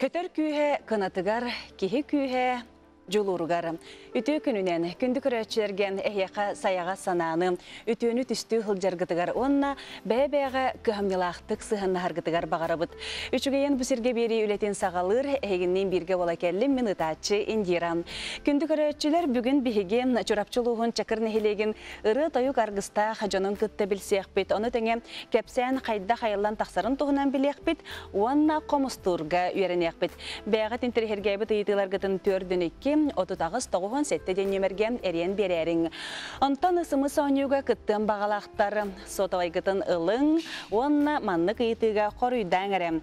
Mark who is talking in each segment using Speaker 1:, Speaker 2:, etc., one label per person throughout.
Speaker 1: Kötör kühe kanatıgar, kihi kühe Jolurgar. Ütü gününen kündük öröçlergen ehyaqa sayağa sananı, ütünü tüstü hıljargıtıgar onna bäbäge köhümyalaqtık sıhınna hargıtıgar bağarabıt. Üçügeyen bu sirge beri ületin sağalır, ehiginnen birge ola kellim min ıtaçı indiran. Kündük öröççüler bugün bihige çorapçılığın çakır nehilegin ırı tayuk argısta hacanın kıtta bilseyekbit. Onu tenge kepsen kayda hayallan taqsarın tuğunan bilekbit, onna komusturga üyerenekbit. Bägat interhergebit ıyıtılar gıtın tördünekki, otutağız toğuğun sette denyemergen eriyen bererin. Ontan ısımı soğunuga kıttın bağalaqtar, sotağay gıtın ılın, onna manlık ıyıtıga koruydan erem.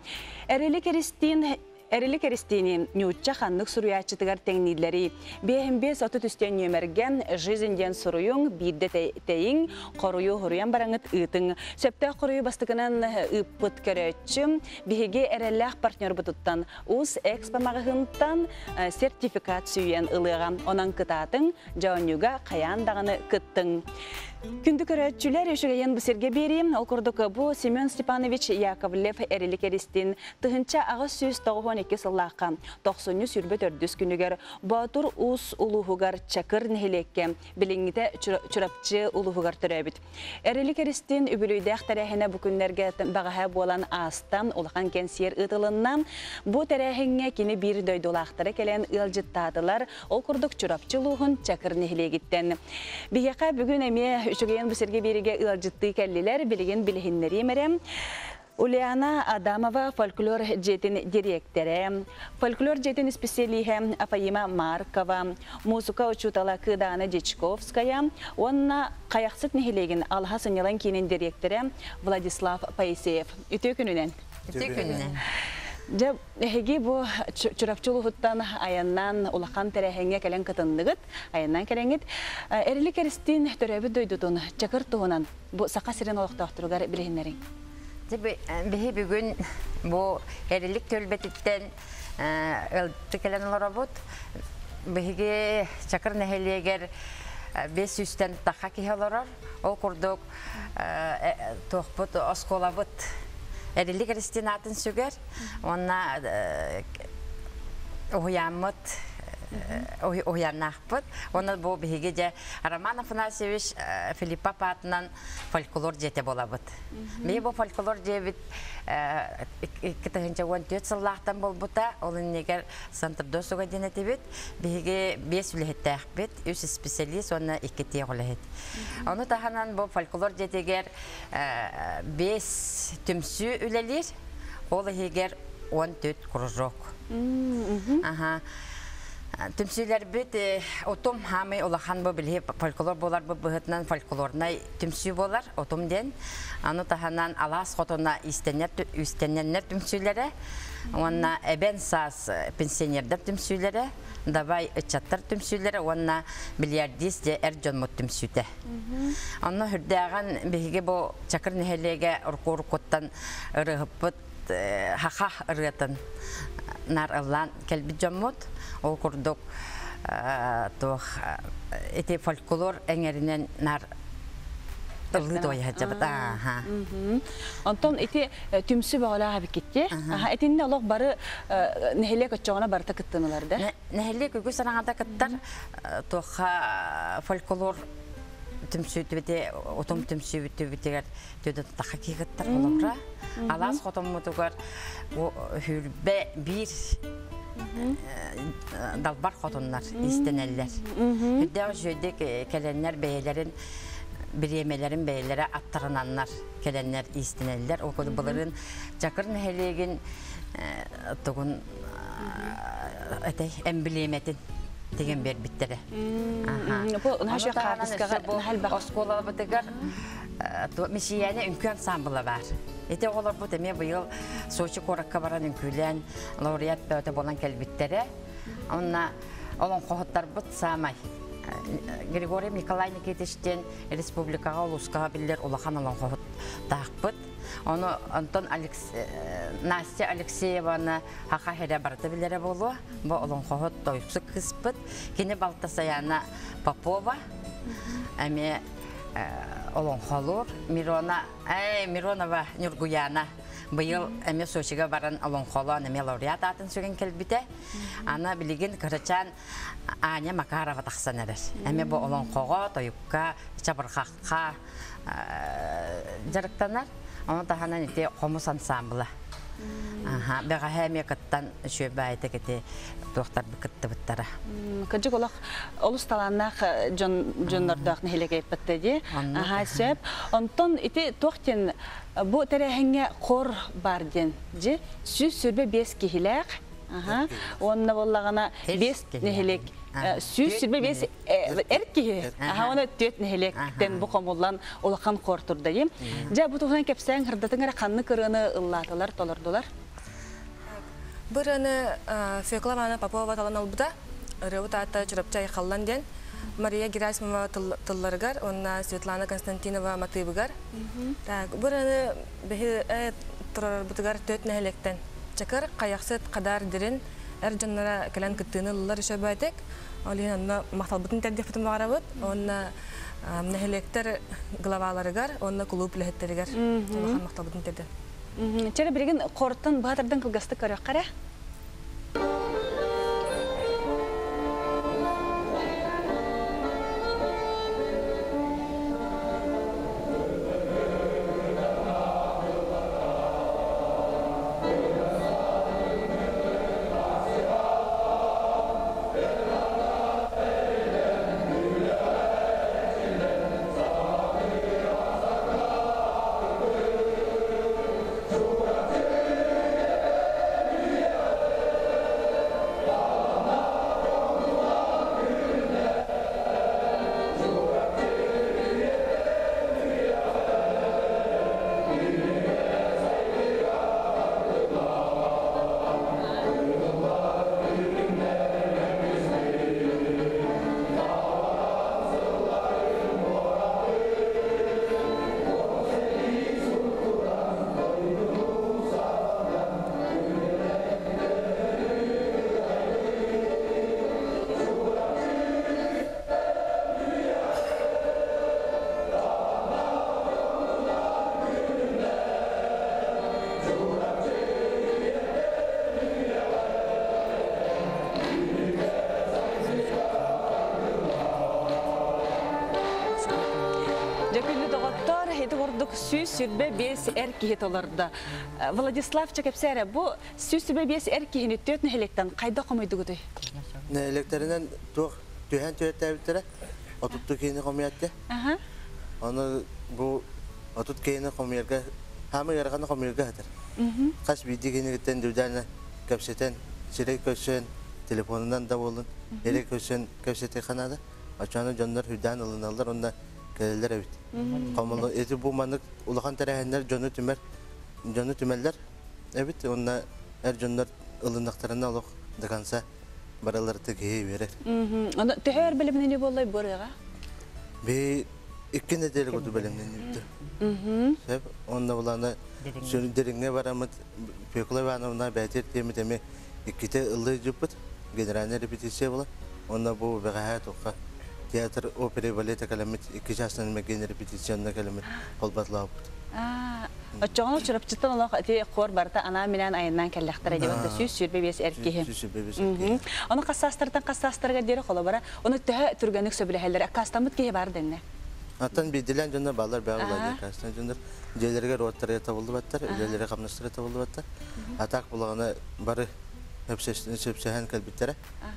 Speaker 1: Erilik eristini nütçe xanlık suruyatçıtıgar tegnilleri, behimbe sotu tüsten nömergen jizinden suruyun birde teyin koruyu huruyan barangıt ıtın. Söpte koruyu bastıkınan ıppıt körötçüm, bihige erellak partner bututtan us ekspamağıntan sertifikat süyen ılığa. Onan kıtatın, jaonyuga kayan dağını kıttın. Kündük öröççüler eşügeyen bu serge beriyim. Okurduk bu Semyon Stepanovich Yakovlev erilik eristin tıhınça ağız süz 92 sıllıqqa 90 sürbet ördüs günüger Batur us uluhugar çakır nehelekke bilingite çırapçı uluhugar töröbüt. Erilik eristin übülüydek terehine bu günlerge bağıha bolan ağıstan ulağan kensiyer ıtılından bu terehine kini bir döydolaqtara kelen ılcıttadılar. Okurduk çırapçılığın çakır nehele gitten. Biyaka bugün eme Üçügeyen bu serge berige ılcıttığı kelliler bilgin bilhinleri merem. Uliana Adamova folklor jetin direktere, folklor jetin spesiyelihe Afayima Markova, muzika uçutala Kıdana Dechkovskaya, onna kayaqsıt nehilegin alhasın yalan kinin direktere Vladislav Paiseyev. Ütü gününen. Hegi bu çorapçılıqtan ayandan ulaqan terehenge kelen katındıgıt, ayandan kelengit. Erilik eristin töröbü doydudun, çakır tuğunan bu saqa siren olaqtaqtırıgar bilhinlerin.
Speaker 2: Bihi bugün bu erilik tölbetitten tıkelen olabut. Bihige çakır neheliyeger 500'ten daha kihe olarar. O kurduk tohbut oskolabut. Erilik eristinatın süger. Ona uyanmıt. Uyanakpıt. Ona bu bihige Roman Afanasьевич Filipa Patnan folklor jete bolabıt. Bihi bu folklor jebit 2014 sıllıqtan bolbuta. Olun neger Santırda suga denetibit. Bihige 5 ülehettakbit. 3 spesialist ona 2 teğulehet. Onu tahanan bu folklor jeteger 5 tümsü ülelir. Olu heger 14 kuruzok. Tümsüler bit otum hamı olağan bu bilhi folklor bolar bu bıhıtnan folklorna tümsü bolar otum den. Anu tahanan alas xotona istenenler tümsülere. Ona eben sas pensionerler tümsülere. Davay ıçatlar tümsülere. Ona bilyardis de erjon mut tümsüte. Onu hürdağın bihige bu çakır nehelege urkurukottan ırıhıpıt haqah ırıtın. Nar allan kelbi jomut. O kurduk eti folklor engerinen nar ıllı doya jabat.
Speaker 1: Ondan eti tümsü bağla abi gitti. Etinde Allah barı nehele kaçağına barı takıttınılar da.
Speaker 2: Nehele kökü sanağında kıttar toğa folklor tümsü tübete otom tümsü tübeteler tüde takaki kıttar olamra. Alas xotom mutugar o hürbe bir dalbar xotunlar isteneller. Hüdde jöyde kelenler beylerin biremelerin beylere attırınanlar kelenler isteneller. O koduların çakır nehelegin tuğun emblemetin degen ber bittere.
Speaker 1: Bu naşa qardiskaga nahal baq.
Speaker 2: Oskola bitigar misiyane imkan sambıla var. Ete olar bu teme bu yıl Soçi korakka baran ünkülen laureat böyle bolan kelbittere. Onna olan qohutlar bit samay. Grigoriy Nikolaevичтен Respublikaga uluskaga biller ulaqan olan qohut taqbit. Onu Anton Nastya Alexeyevana haqa hede barda billere bolu. Bu olan qohut doyuksuk kıspıt. Kine Baltasayana Popova. Ame olan xolur Mironova Nurguyana Быйыл эме Сочига баран Алонхолон эме лауреат атын сөген келбите. Ана билигин Кырычан Аня Макарова тахсан эрер. Эме бу Алонхого, Тоюкка, Чабырхакка жарыктанар. Аны таханан ите комус ансамбла. Бага хәме кыттан шөбәйте кете доктор бикытты биттара.
Speaker 1: Кыжык олақ олусталаннақ жоннордақ нехелеге еппеттеди. Сөп. Онтон ити тоқтен бұ тәрәхіңе қор барден. Сүз сүрбе 5 кихилек. Онна боллағана 5 нехелек. Сүз сүрбе 5 әркихи. Оны 4 нехелектен бұ қомылан олақан қор тұрдайым. Бұ тұғынан кепсәң ғырдатыңыр қанны кырыны ыллатылар, толырдылар.
Speaker 3: Бұрыны Феклавана Попова талан албыда, рөбіт аты чырапчай қаллан ден, Мария Герасимова тылларыгар, онна Светлана Константинова матыбыгар. Бұрыны бәхі тұрар бұтыгар төт нәхелектен. Чакар қаяқсыт қадар дерін, әр жаннара кәлән күттіні лылар үші бәйтек. Олейін онна мақтал бұтын тәрдек бұтын бағара бұд, онна нәхелектер главаларыгар, онна клуб ләхеттерігар. Мақтал бұтын тәрдек.
Speaker 1: Чәрі бірген қорттан бағатырдан кылғасты көрек қара? Сүз сүрбе 5 әркихет оларды. Владислав Чакепсәрі, бұл сүз сүрбе 5 әркихені төт нәхелектен қайда қомайды күді?
Speaker 4: Нәхелектерінен түйен түйет әбіттері, отутты кейіні қомиятты. Оны бұл отут кейіні қомиярға, хамы ярғаны қомиярға әтір. Қас бейді кейіні кеттен дүрдәні көпсетен, сирек көсен, телефонынан да болын, ерек көсен көпсеті қанады. Açanı canlar hüdan alınırlar, onda gelirler evet. Kamalı eti bu manık ulakan terehender canı tümeller. Evet, onda her canlar alındıklarını alıp dıkansa baraları tekiye verir.
Speaker 1: Onda teher bilimini ne bollay buraya?
Speaker 4: Bir iki nedeni oldu bilimini yaptı. Hep onda bulana şöyle derine varamı pekula ve anamına beter temi ikide ıllı cüpüt generalne repetisyon var. Onda bu behayat oka. Tiyatro, opera, balet kalamet iki şahsın mekeni repetisyonda kalamet kolbatla yaptı.
Speaker 1: Açığını çırp çıtın olarak eti kor barda ana minan ayından kellektere cevapta süs sürbebes erkeği. Onu kassastırdan deri kola bara. Onu daha türgenlik söbüleheller. Kastamut ki var denne.
Speaker 4: Atan bir dilen canlar bağlar bağ olacak. Kastan canlar celerge rotlara tabuldu battar, celerge kamnastıra tabuldu battar. Atak bulağına barı hepsehen kalbittere.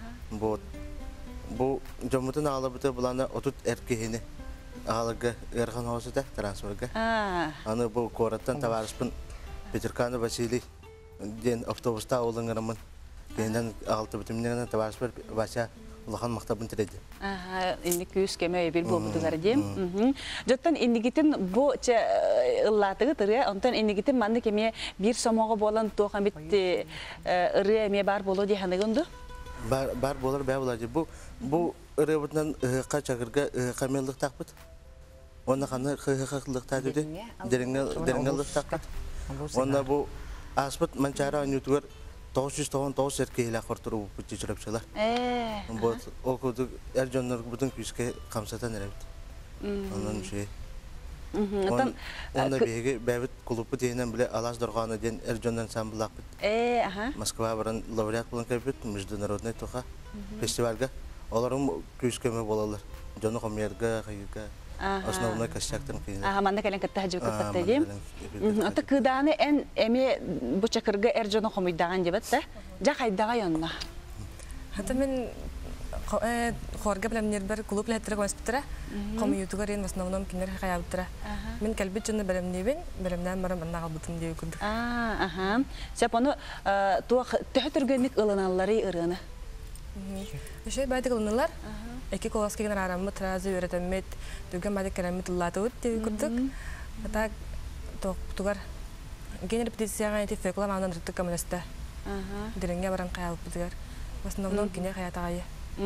Speaker 4: Bu camutun ağlabıda bulana otut erkeğini ağlaga erkan havası da transferga. Anı bu korattan tavarıspın Petrkanı Vasili den avtobusta olanlarımın denden altı bitimlerden tavarıspır başa ulakan maktabın teredi.
Speaker 1: İndi küs keme bir bu budugar diyem. Jottan indi gitin bu ıllatığı tırıya ondan indi gitin mandı kemeye bir somoğa bolan toğan bitti ırıya emeye bar bolu diye hanıgındı.
Speaker 4: Bar bolar bey olacak. Bu ırıbından kaç akırga kamellik takpıt. Onda kanı hıhıhlık takpıt. Deringelik takpıt. Onda bu aspıt mancara anyutugar 900 erkeğiyle korturu bu çocuklar. Bu okudu ercanlar bütün küske kamsatan erevdi. Ondan şey. Onda bege bäbit klubу дегенен биле алас дорганы ден Эржон ансамбль акбыт. Москва баран лауреат булан кайбыт международный тоха фестивальга. Оларым күскеме болалар. Жоны комерга, кайга. Основной костяктын кийин.
Speaker 1: Манда келен кытта хажы кытта дем. Ата кыданы эн эме бу чакырга Эржон комуйдаган дебет та. Жа кайдага янна.
Speaker 3: Ата мен хорга белән нербер клуб ләттерә конспектора комьютуга рен в основном кинер хаябтыра. Мен калбит жонны белемнән мара монда калбытын дип күрдүк.
Speaker 1: Сәп аны туак төһтөргөнлек ылыналлары ырыны.
Speaker 3: Шей байды кылыналар. Эки колас кеген арамы тразы өретемет, дүгән байды керәмет латып дип күрдүк. Ата тугар генер репетицияга итеп фекла мандан рыттык каместа. Диреңгә баран каялып бизгәр. В основном кинер хаятагы.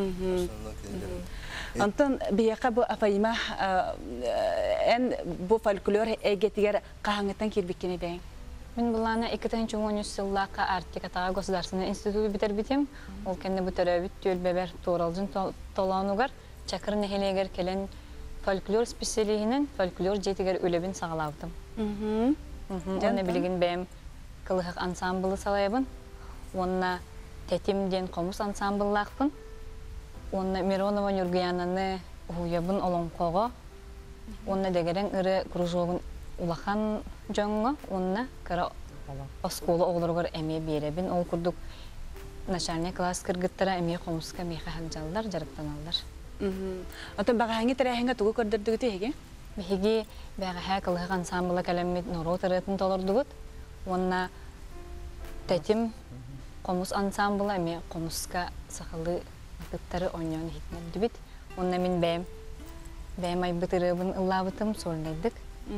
Speaker 1: Антон бияка бу афайма эн бу фольклор эгетигер кахаңыттан кирбиккене бәң.
Speaker 5: Мен булана 2013 жыллакка Артикатага государственный институт битер битем. Ол кенне бу төрөбүт төлбебер туралжын толанугар чакыр нехелегер келен фольклор специалигинен фольклор жетигер үлебин сагалабытым. Жана билген бәм кылык ансамблы салайбын. Онна Тетим ден комус ансамбллакпын. Онна Миронова Нургиянаны уябын олонкого. Онна дегерен ыры кружогун улахан жоңго. Онна кара оскола оглоргор эме беребин. Ол курдук начальный класс кыргыттара эме комуска меха ханжалдар жарыктаналдар.
Speaker 1: Ата багаңы терәһеңгә тугы көрдөрдүгү теге?
Speaker 5: Беги бага кылык ансамблы калемит норо таратын толордугут. Онна Тетим комус ансамблы эме комуска сахалы Кыттары ойнауын хитнер дебит. Онна мен бәйм айбытырыбын ыллабытым сорлайдык.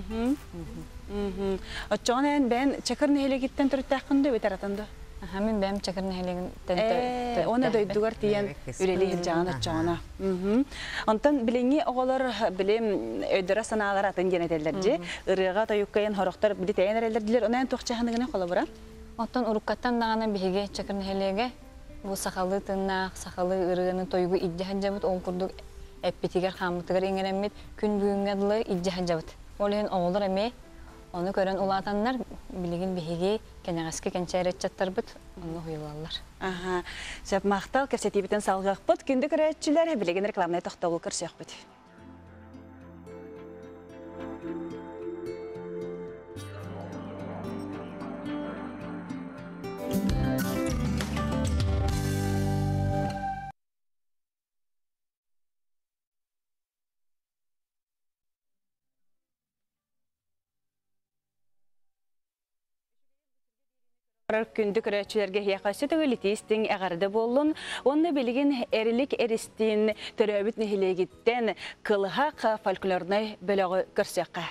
Speaker 1: Отчоғын ән бәйін чакыр нәхелегеттен түрттәққынды өт аратынды?
Speaker 5: Мен бәйм чакыр нәхелегеттен түрттәққынды.
Speaker 1: Оны дөйдігар тиен үрелі hilжағын отчоғына. Онтан біліңе оғылар білім өйдіра санағалар атын денетелерді. Үріға тойыққайын хорықтар білі тәйін әрелерділер. Оны ән тоқчағынығына қолы бұра?
Speaker 5: Оттан ұрыққаттан дағана бігі чакыр нәхелеге bu sakalı tırnak, sakalı ırığını toygu iddihan jabut ol kurduk epitiger xamıtıgar ingenemmet gün büyüngadlı iddihan jabut. Oleyin oğullar eme onu gören ulatanlar biligin bihigi kenagaski kençayret çattarbyt onu huyulallar.
Speaker 1: Sep maqtal kersetibiten salgaqpıt gündük rayetçiler biligin reklamnay toxtagul kırsyaqpıt. Күндік рәтчілерге хияқасы төгілітестің әғарды болын, оны білген әрілік әрістен түрәбіт нәхілегеттен қылғақ фольклорнай бөлігі көрсеққа.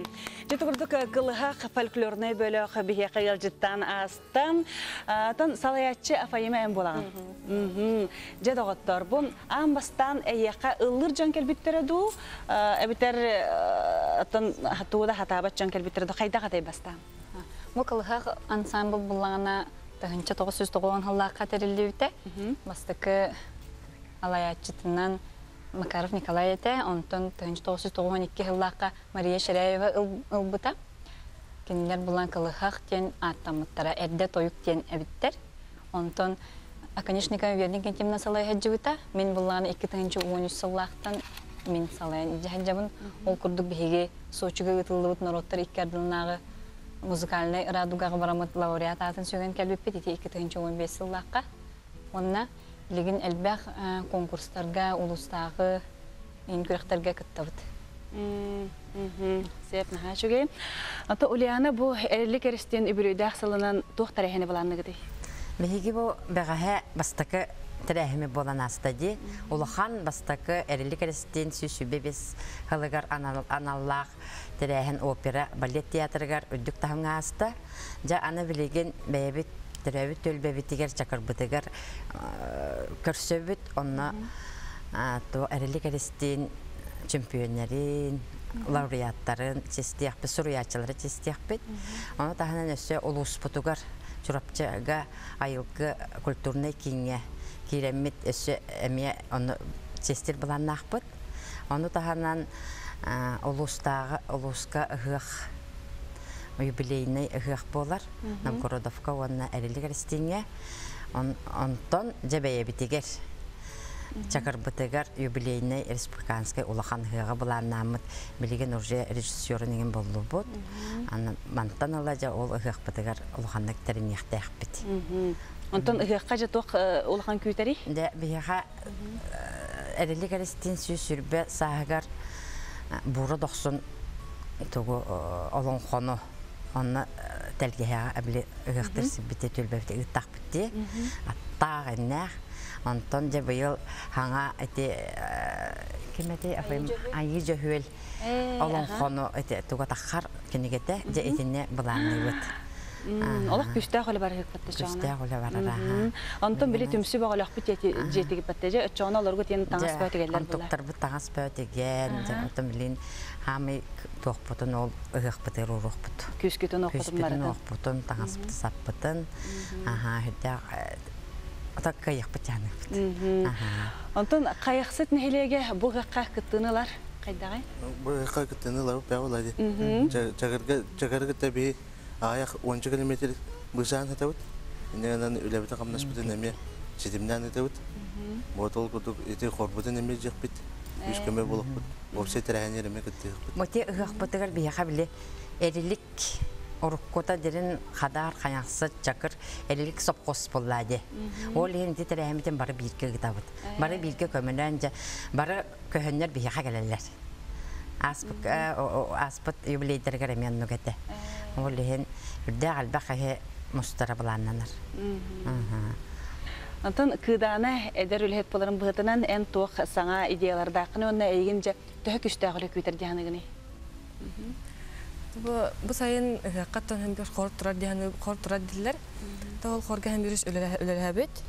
Speaker 1: Жете күрдік қылыға фольклорный бөліқ біге қиылжыттан астан тон салаятчы Афаима әм болаған. Жет оғыттар бұл амбастан әйеқа ұллыр жан кәлбіттері ду, әбітер туыда хатабат жан кәлбіттері ду қайда қатай бастан?
Speaker 5: Бұл қылыға ансамбл бұлағына тағынча 990 ғыллаққа тәрілді өте. Бастықы алаятчытынан Макаров Николай ете, онтон 1992 ғыллаққа Мария Ширяева ұлбыта. Кенелер бұлан қылығақ тен аттамыттара әрді тойық тен әбіттер. Онтон Аканишникова вердің кентемна салай хаджыбыта. Мен бұланы 2013 сыллақтан мен салайын хаджабын. Ол күрдік бігеге Сочиға ұтылыбыт народтар иккардылынағы музыкальный радугаға барамыт лауреат атын сөген кәлбеппет ете 2015 сыллаққа. Онына Леген әлбәқ конкурстарға, улыстағы, инкүріқтерге күттавыд.
Speaker 1: Сеп наға шөге. Ата Улиана бұл әрілік әрістен үбірүйді ақсылынан тоқтар әхені боланны күдей?
Speaker 2: Бәйгі бұл бәғаға бастықы тірәхімі болан астади. Улахан бастықы әрілік әрістен сүйсүбе бес ғылығар аналлақ тірәхін опера, балет театрығар үддік тағымға аста. Жа аны білеген бәйбіт Тәрәбіт төлбәбітігер, чакырбытығар көрсөбіт, онна әрілік әрістен чемпионерин, лауреаттарын честияқпет, сұруячылары честияқпет. Оны тағынан өсі олус бұтығар, чұрапчыға айылғы культурный кеңе керемет өсі әме оны честер бұланын ақпыт. Оны тағынан олусқа ұғық юбилейный ыгых болар. Новгородовка онна әрілік әрістеңе. Онтон жабәйе бітігер. Чакарбытыгар юбилейный республиканский улахан ыгыға бұланнамыд. Білеген уже режиссерінің болу бұд. Мантан алажа ол ыгық бітігер улахандық тәрінеқті әқпет.
Speaker 1: Онтон ыгыққа жатуқ улахан көйтері?
Speaker 2: Дә бігеға әрілік әрістен сүрбе сағығар бұры доқсын олың қону. Онна тәлгеға әбілі үгіқтір сібіте төлбәбіте үттақ бітті. Аттақ әннәқ. Онтон жа бұйыл хаңа әте кем әте айы жөхуел олың қону туға таққар кенегеті жа әтіне бұланны өт.
Speaker 1: Олақ күстәқ олы бары өкпәтті жағына?
Speaker 2: Күстәқ олы бары.
Speaker 1: Онтон білі түмсі бағ олақ бүт жетігі бәтті жа өтчағына оларға тені таңас бәтігелер бұлар?
Speaker 2: Онтоқтар бұт таңас бәтіген. Онтон білін хамы тоқ бұтын ол ұғық бұтыр ұруқ бұт.
Speaker 1: Күскетін оқытын барыдың?
Speaker 2: Күскетін оқ бұтын, таңас бұты сап бұтын. Отақ қайық бұт яны бұт.
Speaker 1: Онтон қайықсыт нәхелеге бұл ғаққа күттінілар қайдағай?
Speaker 4: Бұл ғаққа күттінілар бәу олайды. Чағырғы тәбей аяқ 10 километр бұзан әтәуіт. Инегенен үләбіті қамнаш бұтын әме жетімнен әтәуіт. Бұтыл күдік еті қорбұтын әме жек біт. Үшкеме болып бұт. Опсе тәрәйін ереме күттіғіп бұт.
Speaker 2: Мұте ұғақ бұтығар бейіға білі әрілік ұрыққота дерін қадар қаяқсы чакыр әрілік сопқос болады. Ол енді тәрәйімден бары бірге ғытабыт. Бары бірге көмінен бары көхінлер бейіға кәлелер. Аспыт юбилейдергер әмен нүгеті. Ол еген үрді қалбақ әе мұстары бұланнаныр.
Speaker 1: Антон кыданы эдер үлхет боларын бұғытынан ән тоқ саңа идеяларды ақыны онына әйгенже түхі күштәғылы көйтер дияныгыны?
Speaker 3: Бұл сайын қаттан әмбір қор тұрар дилер. Ол қорға әмбіріш өлер әбет.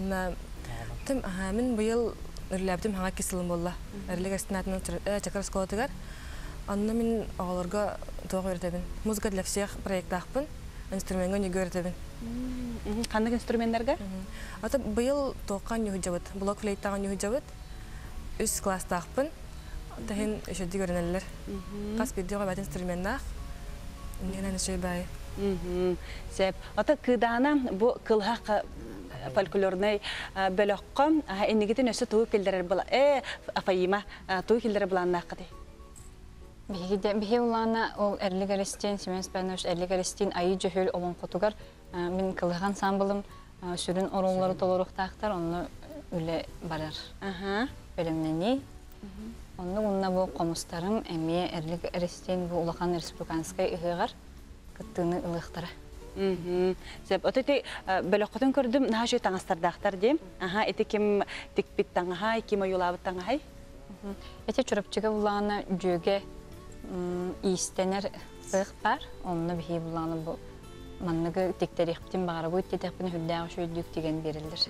Speaker 3: Мен бұйыл үрләбдім хаңа кесілім болла. Әрлік әстінатының чакар сколатығар. Анна мен оғаларға тоғы өретебін. Музыка для всех проект ақпын. Инструментға неге өретебін.
Speaker 1: Қандық инструменттарға?
Speaker 3: Ата бұйыл тоққан нүхі жабыд. Блок флейттаған нүхі жабыд. Үс класста ақпын. Тәхін үшеді көрінелер. Қас бердеуға бәт инструментті ақ. Үндегінен үші бәй.
Speaker 1: Сәп. Ата кыдана бұл қылғақ фольклорный бөліққа әнігетін өсі туы келдерер бұла. Афаима туы келдерер бұланын аққыды.
Speaker 5: Бихе улана ол әрлік әрістен, Семенс Пәнөш әрлік әрістен айы жөхөл олың қотуғар. Мен қылыған самбылым сүрін ороллары толырықтақтар, оны үлі барар. Бөлімнені. Оны ұнна бұл қомыстарым әме әрлік әрістен бұл Улахан Республиканскай ұғығар күттіні ұлықтары.
Speaker 1: Өтөте бөліққытын көрдім, наға жөй таңастардақтар дейм. Әті кем текпет таңға, кем ойылабыт таңға?
Speaker 5: Әте чүріпчігі ұлағына жөге истенер сых бар, онны бихи буланы бу манныгы тектерихтин бары бу тетекпин хүддәгы шөйдүк деген берилдер.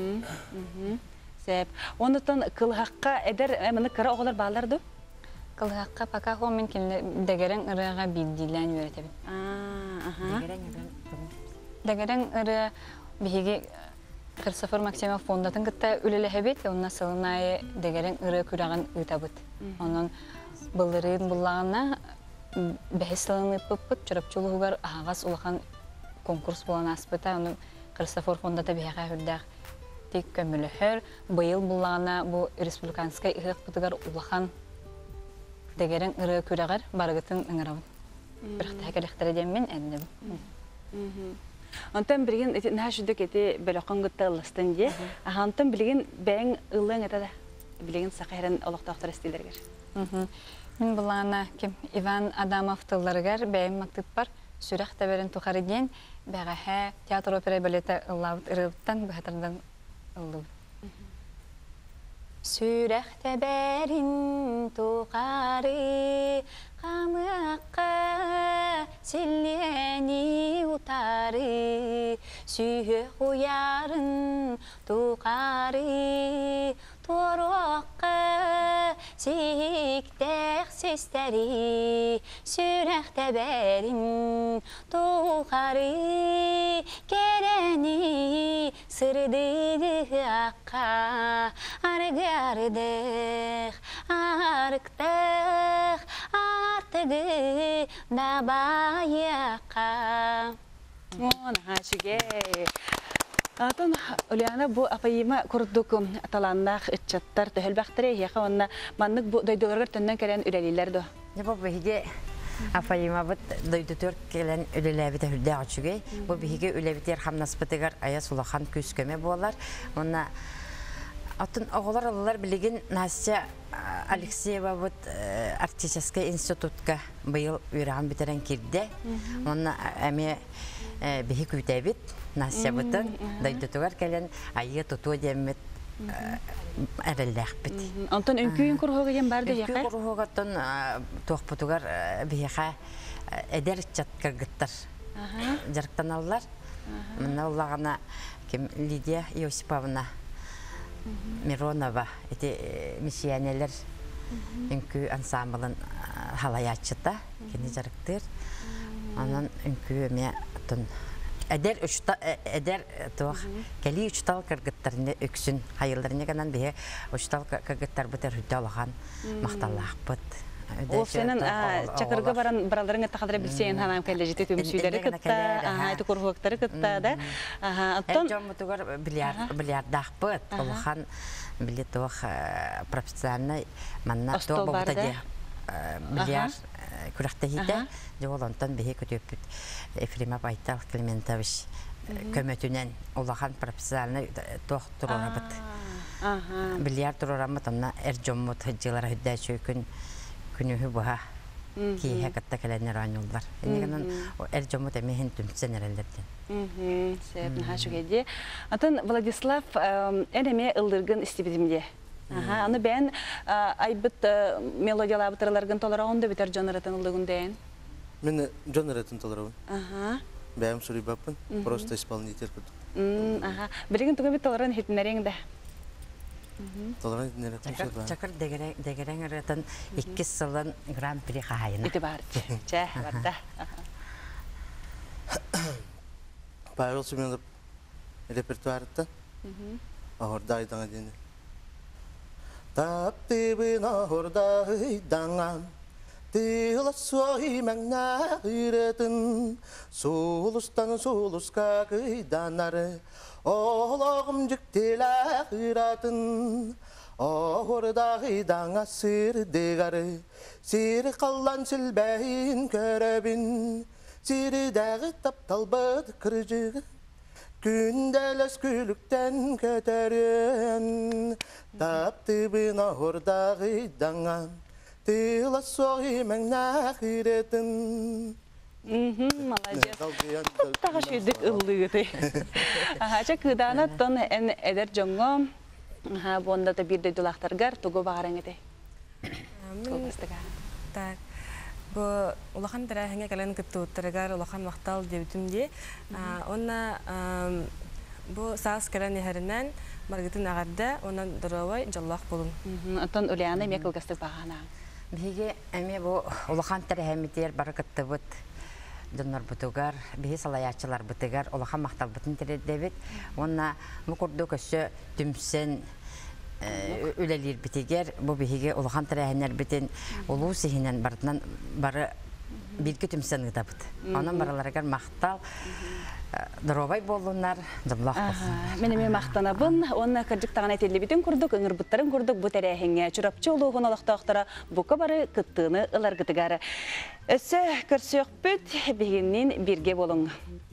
Speaker 1: Сәп. Онытан кылхакка эдер мына кыра оголар баларды?
Speaker 5: Кылхакка пока хомен дегерен ырыга биддилен өретебин. Дегерен ыры бихиги Кырсафор Максимов фондатын кытта үлелехебит, онна сылынай дегерен ыры күраган ытабыт. Онун былырын буллагына бәхес сылыны пыппыт, чырапчулугар ағас улахан конкурс болан аспыта, оны Кырсафор фондата бияға хүрдәк тек көміліхер. Бұйыл буллагына бұл республиканскай ұғық бұтығар улахан дегерен ыры күрагар барығытын ыңырабын. Бірқті әкеліктері деммен әдінебін.
Speaker 1: Антан билген нәшүдік еті бөліққан ғытта ұлыстын де. Антан билген бәң ұлың еті да билген сақайрын олықтақтар істейлергер.
Speaker 5: Мен бұлағына кем Иван Адамов тылларығар бәйім мактып бар. Сүрәқ тәберін тұқары ден бәғаға театр опера балеті ұллауыт ұрығыттан бұғатырдан ұллауыт. Сүрәқ тәберін тұқары қамыққа сілені ұтары, сүйе қоярын тұқары, торыққа сектәқ сестәрі, сүрәқ тәбәрін тұқары, кәрәні сырдығы аққа, арғы-ардық, арықтық, артығы дабайыққа.
Speaker 1: Нахашыге. Атын Ульяна бу апайыма күрдік аталаннақ үтчаттар төхілбәқтірі, яқа онына маннық бу дойдыларғыр түннен кәрен үлелейлер до.
Speaker 2: Не бұл бігіге апайыма бұд дойдытыр келен үлеләбіті хүрді ағычуге. Бұл бігіге үлеләбітер хамнаспытығар ая сулахан көскөме болар. Онына атын оғылар алылар білеген Настя Алексеева бұд артический институтқа бұйыл үйраған бітерен керді. Онына әме бихи күйтәбит Настя бұтын дойдытығар келен айы тұтуы демет әрілдәқ біт.
Speaker 1: Антон үнкүйін күрғығын барды яқа?
Speaker 2: Үнкүй күрғығын тоқпытығар бихиға әдер чаткарғыттар жарықтан алылар. Мұна олағына Лидия Иосиповна Миронова, эти миссионерлер үнкүй ансамблын халаячыта, кені жарықтыр. Анан үнкүй өме әдер туақ кәлі үштал кіргіттарыны өксін хайылдарыны канан бе үштал кіргіттар бұтар хүдді алған мақталақ бұд.
Speaker 1: Ол сенің чакырға баран бараларың әтті қадыра білсейін ханам кәлі жеті төмі сүйдері күтті, әті көрғықтары күтті да.
Speaker 2: Әджон бұтығар білярдақ бұд, олған білі туақ профессиональный манна туақ бұғыта де біляр күріқті хейді. Ол онтан бейі көтөппіт Ефремов Айтал Климентович көмөтінен олған профессиональный туақ тұрора бұд. Біляр тұрора бұд, онна әрджон бұд хыджылар хүдді сөйкін күнүхү буха кие катта келенер анылдар. Энегенен эржомут эмехин түмсен эрелдерден.
Speaker 1: Сеп нахашугеде. Атын Владислав энеме ылдыргын истибидимде. Аны бен айбыт мелодиялар бытырларгын толара онда битер жанратын ылдыгынден.
Speaker 4: Мен жанратын толарабын. Бәм сурибаппын, просто исполнитель буду.
Speaker 1: Билеген тугы бит толаран хитнереңде.
Speaker 2: Чакыр дегерен аратын 2 сылын гран-при қағайына.
Speaker 1: Үті бар. Чә, барда.
Speaker 4: Павел Семенов репертуарыттан. Ahorda aydan edin. Tapti bin ahorda aydan. Tila suahi mengna iretin. Sulustan suluska kaydanar. Oğlağım cüktila iretin. Ahorda aydan asir degarı. Sir kallan silbehin körebin. Siri dağı taptalbad kırıcı. Gündeles gülükten köteren. Taptı bin ahorda aydan. Tila suahi mengna iretin.
Speaker 1: Молодец. Таға шүйдік ұллығы. Ача кыдана тон ән әдер жоңға. Бонда да бір дөйділақтарғар тұғы бағарың әді.
Speaker 3: Бу улахан тарахыңа калан кыттыгар улахан мактал дебитимди. Онна бу саас калан яһарынан маргытын агарда онан дорой жаллах болун.
Speaker 1: Антон Улиана мекылгастык багана.
Speaker 2: Биге эме бу улахан тарахымитер баракыттыбыт. Донор бутугар, биһи салаячылар бутугар, улахан мактал бутын тердебит. Онна бу курду көсө түмсен үлелер битигер, бу биһиге улахан тарахынар битен улуу сихинен бартынан бары бирге түмсен гытабыт. Анан бараларгар мактал дробай болунар, жаллах болsun.
Speaker 1: Менеме мактанабын, онна кырдык таган этелли битен курдук, ыңырбыттарын курдук, бу тарахыңа чурапчы улугун алактактара бука бары кыттыны ылар гытыгары. Өсө көрсөкпүт бигиннен бирге болуң.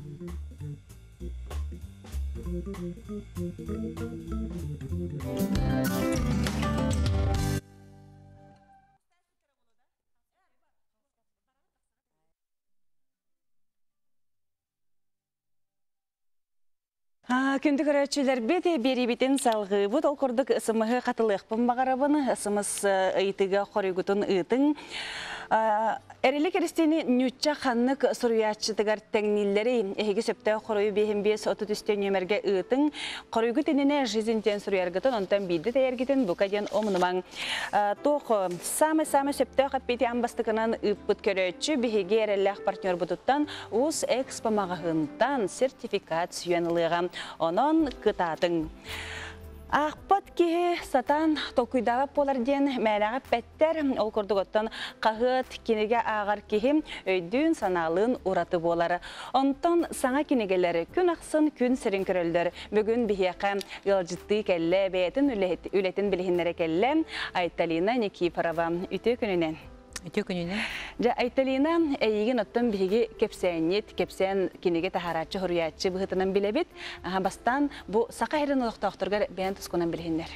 Speaker 1: Күнді көрәтшілер беті бері бетін салғы бұд ол көрдік ысымығы қатылықпын бағарабын, ысымыз ұйтыға қорығытын ұйтын. Әрелі керістені нүтча қаннық сұруячытығар тәңнелері әйгі сөпті қорығы бейін бес отыт үстен өмерге ұйтын. Қорығыт еніне жизінтен сұруярғытын, онтан бейді тәйергітін бұқаден омынымаң. Тоқ самы сөпті қаппеті амбастықынан ұппыт көрәтші бейге әреліғ партнер бұдыттан ұз экспомағығынтан сертификат сүйеніліға. Онон кытатын. Ақпат кеге сатан толкуйдава поларден мәләғі пәттер ол көрдіготтан қағыт кенеге ағар кеге өйдін саналын ұраты болары. Онтан саңа кенегелері күн ақсын күн сірін көрілдір. Бүгін бейеқі ғылжытты кәлі бәйтін үлетін білігінлері кәлі Айталина Никифорова үті күнінен.
Speaker 6: Өте күнінен?
Speaker 1: Айталина әйеген оттан бігі кепсәнет, кепсән кенеге тахаратчы, хуруятчы бұғытынан білебет. Бастан бұл сақа әрін ұлықтақтырғар бәйін тұскынан білгендер.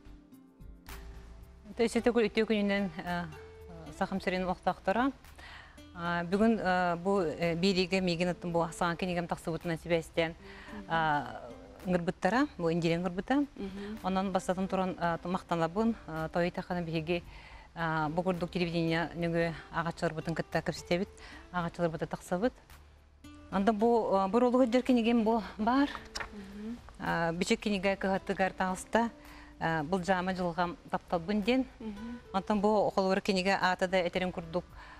Speaker 6: Өте күнінен сақым сөрен ұлықтақтыра. Бүгін бұл береге меген ұттың бұл саған кенегем тақсы бұтына себәстен ғырбыттара, бұл индерен ғырбыта. Онан бастатын тұран мақтанабын, тойы тақаны бігі Бұғырдық телевидения нүгі ағатшылар бұтын кітті кірістебіт, ағатшылар бұты тақсабыт. Анда бұл олығы дер кенеген бұл бар. Бішек кенеге кіғаттығар тағыста бұл жамы жылға таптал бұнден. Антан бұл қолуыр кенеге атыда әтерін күрдік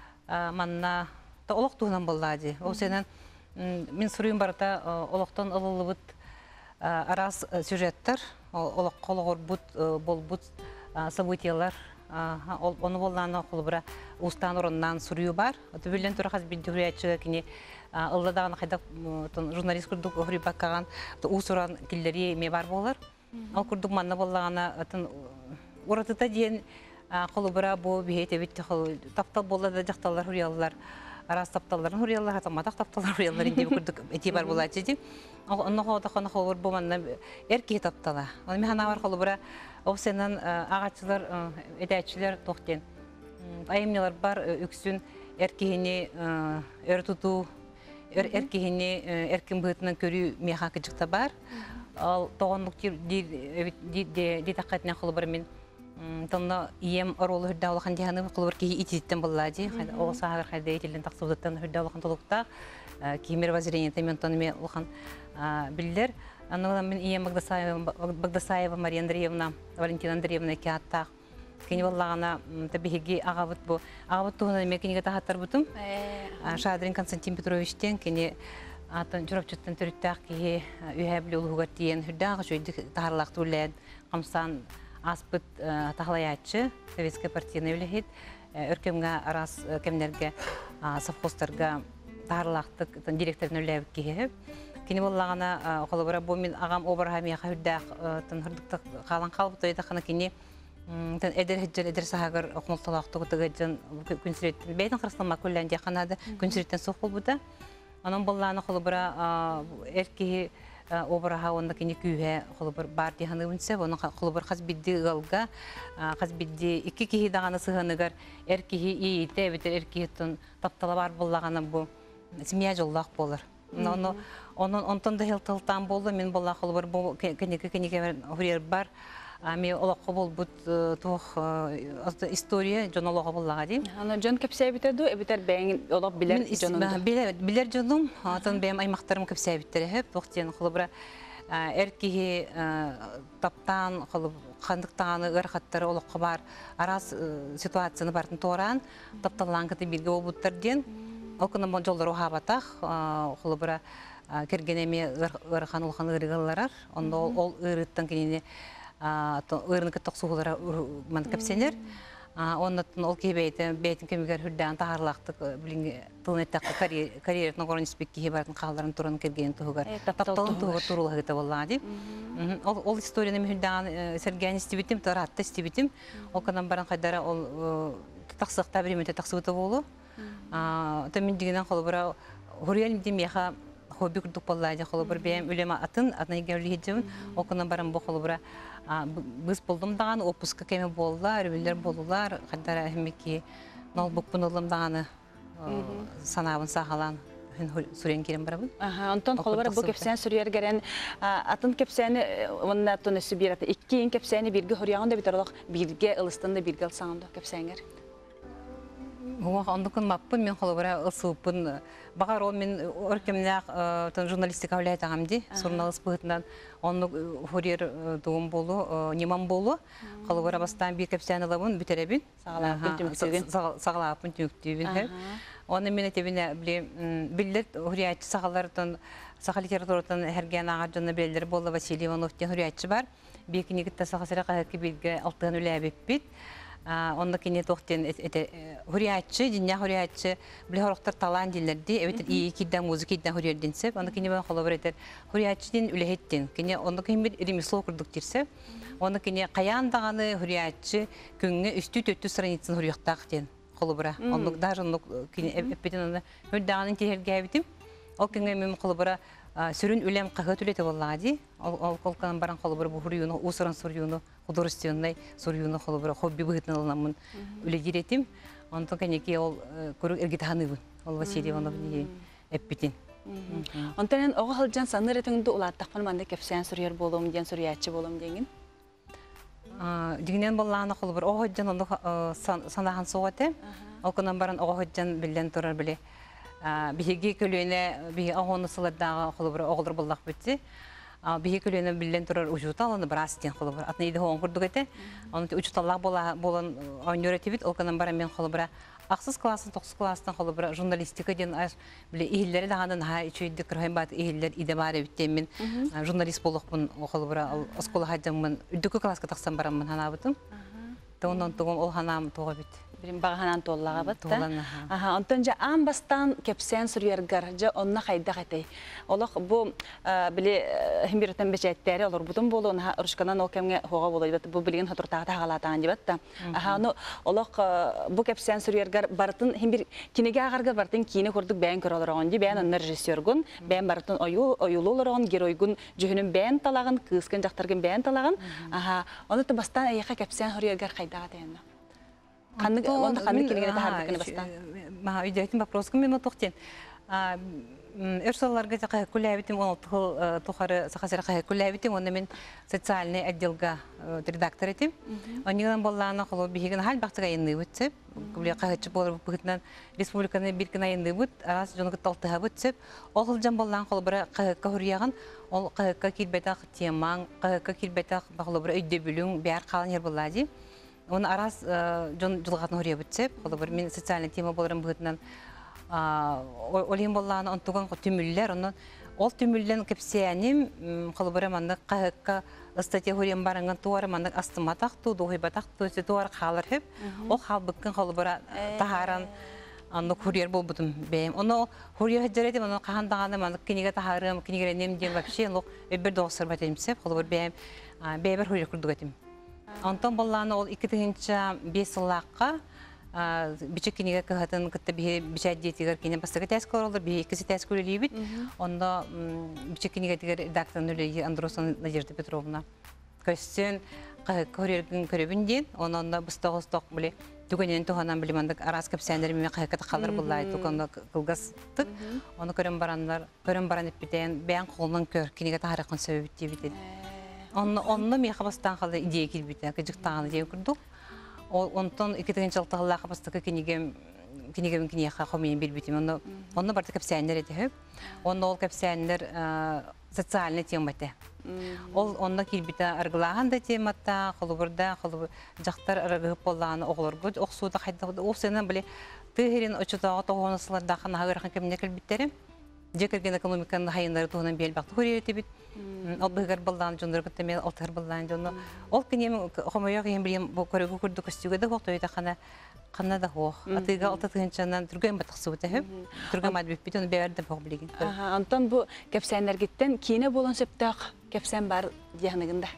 Speaker 6: манна олық туғынан болады. Ол сенен мен сұруым барыта олықтан ұлылы бұт арас сюжеттер, олық қолығыр бұт, бол бұт событиялар. Оны болғаны қолыбыра ұстан ұрыннан сүріу бар. Төбелден тұры қаз бейді хүріятшыға кені ұлладағаны қайдақ журналист күрдік хүрі баққаған ұс ұран келдері ме бар болар. Ол күрдік манна болғаны ұратыта дейін қолыбыра бұл бейет әбетті таптал болады жақталар хүріялылар. Арас тапталарын хүріялылар, атаматақ тапталар хүріялылар ендебі күрдік әте бар болады деді. Оны қолдақаны қолыбыр бұл манна әркей таптала. Оны механа бар қолыбыра Осенен ағатшылар, әдәтшілер тоқтен. Айымнелар бар үксін әркегіне өр тұту, әркегіне әркін бұғытынан көрі меға кіжікті бар. Ал тоғанлық дейдаққатынан қолы бар мен тонна ием оролы хүрді ауылған дейханы қолы бар кейі итеттен болады. Ол сағыр қайда етелден тақсыбыдаттан хүрді ауылған толықта. Кеймер вазирение темен тонымен олған білдер. Анна мен Ия Багдасаева Мария Андреевна, Валентина Андреевна киаттақ. Кені болағана табиғиге ағабыт бұл. Ағабыт тұғына мен кенеге тағаттар бұтым. Шадрин Константин Петровичтен кені атын жүрапчыттан түріттақ кейі үйәбілі ұлғығар дейін хүрдағы жөйді тағарлақты үләд. Қамсан аспыт тағылаятчы, Советская партияны өлігет. Өркемге арас кемдерге совхозтарға тағарлақтық директорын үләбік кейі. Кені болағана қолыбыра бұл мен ағам обырға меға хүрдәқ тұрдықты қалан қалып тойды қана кені әдір хеджел, әдір сағағыр оқымылталақты ғытығыджын күнсіреттен бәйдің қырыслама көлләнде қанады күнсіреттен соқ бол бұда. Оның болағана қолыбыра әркеге обырға онда кені күйе қолыбыр бар дейханы үнсе, оның қолыбыр қазбедді ғалға, қазбедді екі кейі дағаны сығанығар әркеге ейті әбетер әркеге таптала бар болағана бұл семья жоллақ болыр. Онтон да хелтылтан болды, мен болақ олар кенеге хүрер бар. Ами олоққа болбут тух история жон олоға боллаға дейм.
Speaker 1: Аны жон кепсәбитер ду, эбитер бәйін олақ билер жонунда.
Speaker 6: Билер жоным, атын бәйім аймақтарым кепсәбиттері хеп, тоқтен қылыбыра әркеге таптан, қандықтағаны ұрқаттары олыққа бар, арас ситуацияны барын тооран, тапталан кіті білгі болбуттар ден, олқының бұл жолдар оғабатақ, қылыбыра кергенеме ұрқан ұлқан ұрығаларар, онда ол ұрыттан кенені ұрыны күттік суғылара маны кәпсенер. Оннатын ол кейбейті, бәйтін кемігер хүрдән тағарлақтық тылынеттаққа карьеретін оғырын іспекке барын қалдарын тұрын кергенін тұғығар. Тапталын тұғығыр тұрулығы ғыта болла дейм. Ол историяны хүрдән сәргән істебетім, тұратты істебетім. Ол қадан барын қайдара ол тақсықта біреметі тақсығыта болу. Төмен дегенен қолы бұра ғұриян дейм яға хобби күрдік боллайды. Қолы бір бәйім өлема атын, атына егерлі хеджеуін. Ол қадан барын бұл қолы бұра біз болдым даған, опуска кеме болдылар, өрілер болулар, қаддара әмеке ноутбук бұнылым дағаны санабын сағалан сүрен керен барабын.
Speaker 1: Онтон қолы бар бұл кепсән сүрер керен атын кепсәні онына атын өсі бір аты. Иккейін кепсәні бірге хұрияғында бітер олық бірге ылыстында бірге ылсағында кепсәңер.
Speaker 6: Ондықын маппын, мен қолы бара ылсуыппын. Бағар ол мен өркемнәқ журналистика өләйт ағамды, журналист бұғытынан оны хұрер дуым болу, неман болу. Қолы бара бастан бір кәпсән алабын, бүтеребін. Сағалапын түміктейбін. Оны мен әтебіне білдет хұрияйтшы сағалардың, саға литературадан әрген ағаржаны білдері болу Василий Ивановтен хұрияйтшы бар. Бекінегітті сағасыра қағатқы білгі алтығын өләбіп бит. Онда кене тоқтен хұрияйтшы, динья хұрияйтшы білі хорықтар талан дейлерді, әбетер ие кейден, музык кейден хұрияйден сеп. Онда кене бән қолы бір әтер хұрияйтшы ден үләхеттен. Онда кене бір ремесло күрдік дерсеп. Онда кене қаяндағаны хұрияйтшы күнге үсті-төтті страницын хұрияқтақ ден қолы бұра. Онда даже әппетен хұрдағанын терерге әбетім. Ол кене мен қолы бұра сүрін үлем қағыт үлеті боллади. Ол қолқанын баран қолы бұра бұл хұрияны, ұсырын сүрияны, художественный сурьюны холы бір хобби бұғытын олынамын үлі деретім. Онтын кәнеке ол көрік әргетағаныбын. Ол Василий Ивановны әппетін.
Speaker 1: Онтанен оғы қалжан саныр етіңді ұлаттақпын маңда кәпсән сүрер болуым ден, сүриятчы болуым деген?
Speaker 6: Дегінен болағаны қолы бір оғы хөджан санаған соғаты. Ол күнен баран оғы хөджан білден тұрар біле. Бігеге көліне, бігі ағуыны сылардағы қолы бір оғылыр болақ бітті. Бихи көлені білден тұрар ұжута, оны бір астен қолы бір. Атына еді хоғын күрдік еті. Оны ұжуталақ болан ойнер етебет. Ол қанан бара мен қолы бір ақсыз классын, тоқсыз класстан қолы бір журналистика ден ехілері дағандан үшейді күрхайын баты ехілер иде бар өттен мен журналист болуқпын қолы бір оскола хайдамын үдікі классқа тақсан барамын ханабытым. Ондан тұғым ол ханам тоға бет.
Speaker 1: Бірін бағанан толлаға бітті. Онтан жа аң бастан кепсән сүрергар жа онына қайда қайтай. Олық бұл біле хембереттен бәчәттері олар бұдың болу, оныға ұрышқанан ол кәмге хоға болу. Бұл білген ғатұртағы тағалатаған дебатта. Олық бұл кепсән сүрергар бартын хембер кенеге ағарғар бартын кейіне көрдік бәйін көр олар оғын. Бәйін онына режиссергін, бәйін бартын ойылу олар оғын, геройгін жүхінің бәйін талағын, қысқын жақтарғын бәйін талағын. Оны бастан әйеқа кепсән сүрергар қайдаға тәйінді. Қанды келгені тағардықыны бастан?
Speaker 6: Үйдейтін вопроскым мен отоқтен. Өрсаларға қағық көлі әбітім, 16 қыл тұқары сақасыра қағық көлі әбітім, онда мен социальный отделға редактор етім. Онығын болағына қолы бейгін хал бақтыға енді өтсіп, қағытшы болар бұғытынан республиканы біркін айынды бұд, арасы жоны күтталтыға өтсіп, ол қылжан болағын қолы бірі қағыққа хүрияғын, ол қағыққа келбетақ темаң, қағыққа келбетақ бағылы бірі өйде бүлің, бәр қалын ер болады. Оны арас жылғатын өрия бүтсеп, қолы бір мен социальный тема боларым бұғытынан олейін болағына онтуған түмілілер, ол түмілілен кепсияним, қолы бірі маңдық қағыққа статья өриян барыңын туары маңдық астыматақ ту, дұғибатақ ту, туары қалыр хеп, ол қал бүккін қолы бірі тағаран хурьер бол бұдым бәйім. Оны хурьер хәджер етім, оны қағандағаны маңдық кенеге тағарым, кенегеренем ден вообще, өбір доғысыр бәтелімсеп, қолы бір бәйім, бәйбір хурьер күрдік етім. Антон болланы ол 2-5 сылаққа бичек кенеге кығатын күтті бичәд детігер кенен бастығы тәскөр олар, бейкісі тәскөр өлейбіт. Онда бичек кенеге тегер редакторын өлейі Андросан Надежда Петровна. Көстен көрердің көребінден, онда бұстық-ұстық біле түгенен туғанан білімандық арас көпсәндеріме қайқаты қалыр бұлай тұқында қылғастық. Оны көрен баран еппетен бән қолынан көр кенеге тағарықын сөйбітте бітеді. Онны мен қабастан қалды идея келбейді, кіжіктаған идея күрдік. Онтон 2-інші жылтығылға қабастықы кенегем кенеға қомейін белбейтім. Онны барды кәпсәйіндер еті. Онны ол кәпсәйіндер социальный тематы. Ол онна келбейті арғылаған да тематта, қолыбырда, жақтар арғығып болағаны оғылырғы, оқсуыда қайдағыда. Ол сенен біле түйерін ұчытаға тоғынысыларда қана ғырған кәміне кәлбеттері. Жекерген экономиканың хайындары туғынан бел бақты көрері тебет. Ол бұғығар болағын жондыр күттемел, алтығар болағын жоны. Ол кенем қомайық ең білем бұл көрігі көрді көстігі де қоқты өйді қана да қоқ. Атыға алты тұғыншанан түрген батықсы өті өп. Түрген мады бөппейді, оны бәверді қоқ білеген.
Speaker 1: Антон бұл кәпсәнлергеттен кейіне болын сөптіғ кәпсән бар дияғынығында?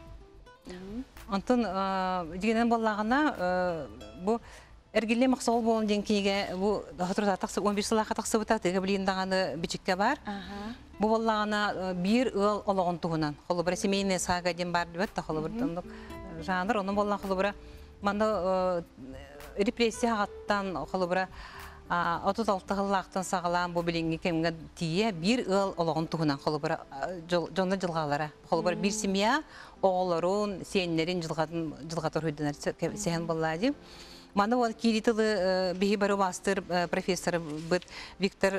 Speaker 6: Антон дегенен болағына бұл Эргилле мақсал болын ден кейге бұл 15 сылаға тақсы бұта тегі білейіндағаны бичікке бар. Бұл болағына бір ұл олығын тұғынан. Қолы бірі семейіне саға ден бар дөт, қолы бір жанр. Оның болған қолы бірі маңда репрессия ағаттан қолы бірі 36 ғылақтан сағалан бұл біліңге кемге тие бір ұл олығын тұғынан. Қолы бірі жонда жылғалары. Қолы бірі бір семья оғыларын, сенлерін жылғатыр хүйдінер сен болады. Мана ол киритылы беги бару мастер профессор быт Виктор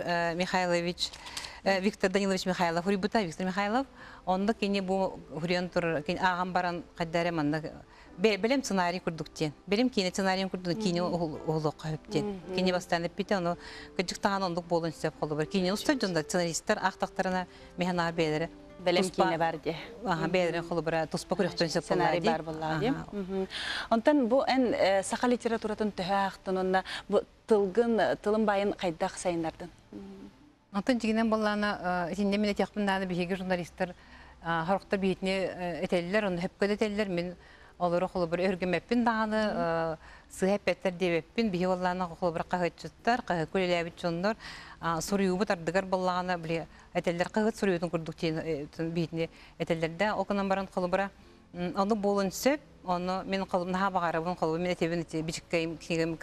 Speaker 6: Данилович Михайлов, Виктор Михайлов, онда кене бу хурен тур кен агам баран каддаре манда белем сценарий курдуктен. Белем кене сценарий курдук кене оглок кайыптен. Кене бастанып бите аны кыжыктаган ондук болун сеп колу бар. Кене устажында сценаристтер актактарына механа белери
Speaker 1: Белем кейіне бар де.
Speaker 6: Бәдірін қолы бұра тұспа көректен сеп
Speaker 1: Сценарий бар болады. Онтан бұл ән сақа литературатын түхі ақтын, онна бұл тылын байын қайдақ сайындардың?
Speaker 6: Онтан жегенен болғаны, сенде мен әтеқпіндағаны бейге журналистер харықтар бейтіне әтелілер, оны хөпкөд әтелілер, мен олары қолы бір өргімеппін дағаны, сығып әттер девеппін, бейге олағына қолы бір қағытшыттар, көлелі әбіт жондыр, сұрыйубы тардығар болғаны біле әтелдер қағыт сұрыйудың күрдіктен бейтіне әтелдерді. Оқынан баран қолы бұра, оны болын сөп, оны мен қолым наға бағарабын қолы, мен әтебін бішіккейім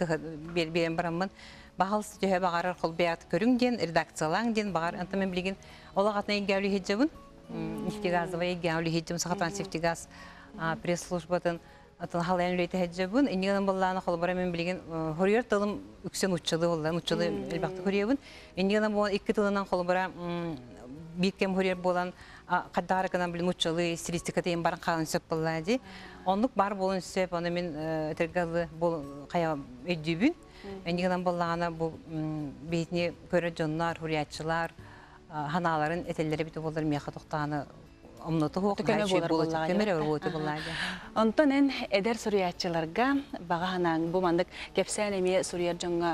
Speaker 6: берен барамын. Бағалысы жөе бағарар қол бәяты көріңден, редакциялаңден бағар. Анта мен білген олағатына егеулі хеджабын, нефтегазова егеулі хеджабын, сақатан сефтегаз пресс-службатын атын халайын үлейті хеджабын. Енеген болағына қолы бара мен білген хөрер тылым үксен ұтчылы болған, ұтчылы әлбақты көребін. Енеген болған 2 тылынан қолы бара бейткем хөрер болған қаддағары кынан білін ұтчылы стилистика дейін барын қалын сөп болады. Онлық бар болын сөп, оны мен тергалы қая өйдейбін. Енеген болағына бейтіне көрі жонлар, хөрятшылар, ханаларын әтелері біті болдар меқа тоқтағаны Омнаты хоқ, найшет болады, көмері өте болады.
Speaker 1: Онтан ән әдер сүриятчыларға бағағанан, бұл мандық кәпсән әме сүрият жоңға,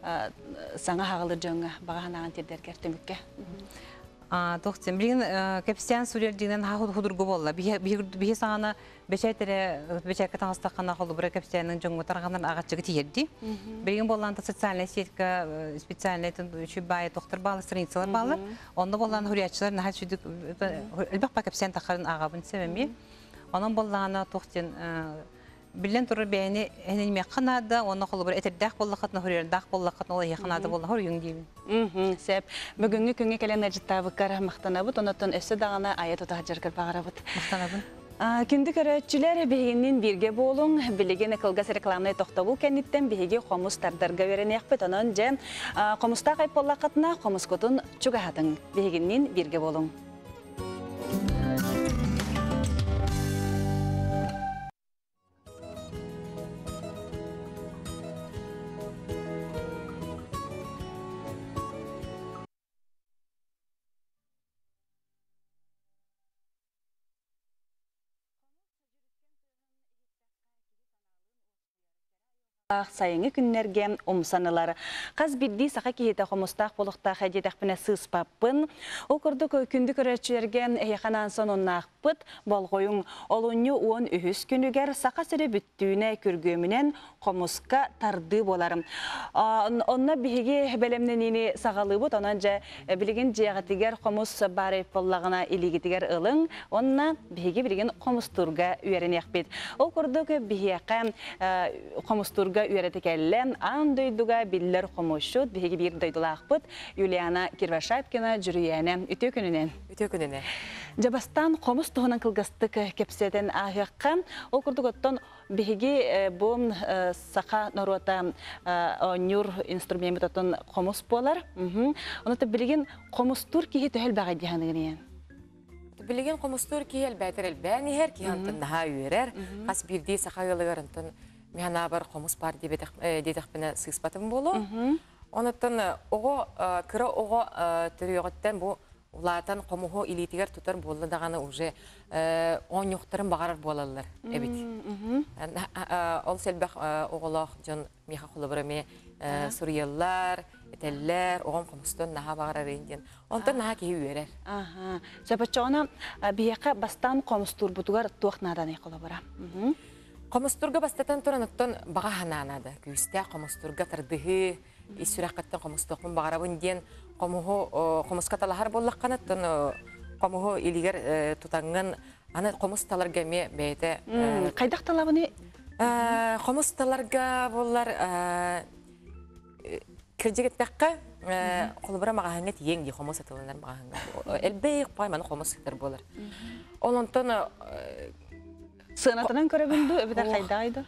Speaker 1: саңа хағылыр жоңға бағағанаған тердер кәртімікке?
Speaker 6: Тоқтен, білген кәпсән сүрият дегенен худырғы болла. Бейі саңана бәчәркі таңыстаққана қолы бұра кәпсәнің жоңғы тарғандан ағатшығы тиерді. Білген болланда социальная сетка, специальный шүбайы тоқтыр балы, страницалар балы. Онда болланы хуриятчылар нәхәт шүдік, әлбәқ ба кәпсән таққарын ағабын сәбәме. Онын боллағына тоқтен Билен туры бәйіне әнелме қанады, оны қолы бір әтірдәқ боллақатына, хүрердәқ боллақатына, олай қанады болла, хұр үйін деймін.
Speaker 1: Сәп, бүгінгі күнге кәлен әжіттабы кара мақтанабыт, онатын өсі дағына айет отаға жарқыр бағарабыт.
Speaker 6: Мақтанабын.
Speaker 1: Күнді көрәтшілер бейгінен бірге болуң, білеген қылғас рекламны тоқтабыл кәнеттен бейге қомыс тардарға верен яқпет, онын жа қомыста қайп боллақатына қомыс көтін чүгахатын бейгінен бірге болуң. Сайыңы күннерге омсанылар. Қаз бидді сақа кейті қомыстақ болуқтақ әдетақпіне сыспаппын. Ол күрді күнді көрәтшілерген әйқанан сон оннақпыт, болғойың олуны оң үхіс күнігер сақа сірі бүттүйіне күргөмінен қомысқа тарды боларым. Онна бігі бәлемнен ені сағалы бұд, онан жа білген жиағатығар қомыс бары боллағына илігітігер ылың, онна бігі білген қомыстырға үйерін яқпет. Ол күрді бігі қомыстырға комустурга үйрәтекәллән ан дойдуга биллер комушут биһиги бир дойдулаакпыт Юлиана Кирвашапкина жүрүяне үтө күнүнен.
Speaker 7: Үтө күнүнө.
Speaker 1: Жабастан комус туһунан кылгастык кепсетен ахыакка ол курдуготтон биһиги бу саха норота онюр инструментотон комус болар. Онута билген комустур кихи төһөл багай диханыгын.
Speaker 7: Билеген комустур киел бәтер бәни һәр ки антын даһа үйрәр. Хас бирди сахаялыгар антын механа бар комус бар дидек бина сыспатым болу. Онуттан ого кыра ого төрөйгөттен бу улатан комухо илитигер тутар болду даганы уже онюктарын багарар болалар эбит. Ол селбах оголох жон меха кулыбырыме сурьяллар, этеллер, огом комустон наха багарар инден. Онтан наха ки үйрәр.
Speaker 1: Сәбәчәгән бияка бастан комустур бутугар туакнадан якылабыра.
Speaker 7: Комустурга бастатан туранаттан бага хананада. Күстә комустурга тардыһы, исүрәккәттән комустукмын багарабын ден, комухо комускаталар боллакканаттан комухо илигер тутанган аны комусталарга ме бәйте.
Speaker 1: Кайдак талабыны?
Speaker 7: Комусталарга боллар кирҗигеттәккә колбара магаһыңа тиең ди комусталарнар магаһыңа. Элбей пайманы комусталар болар. Олонтан
Speaker 1: Сынатынан көрөбүндү, эбидә кайдайды?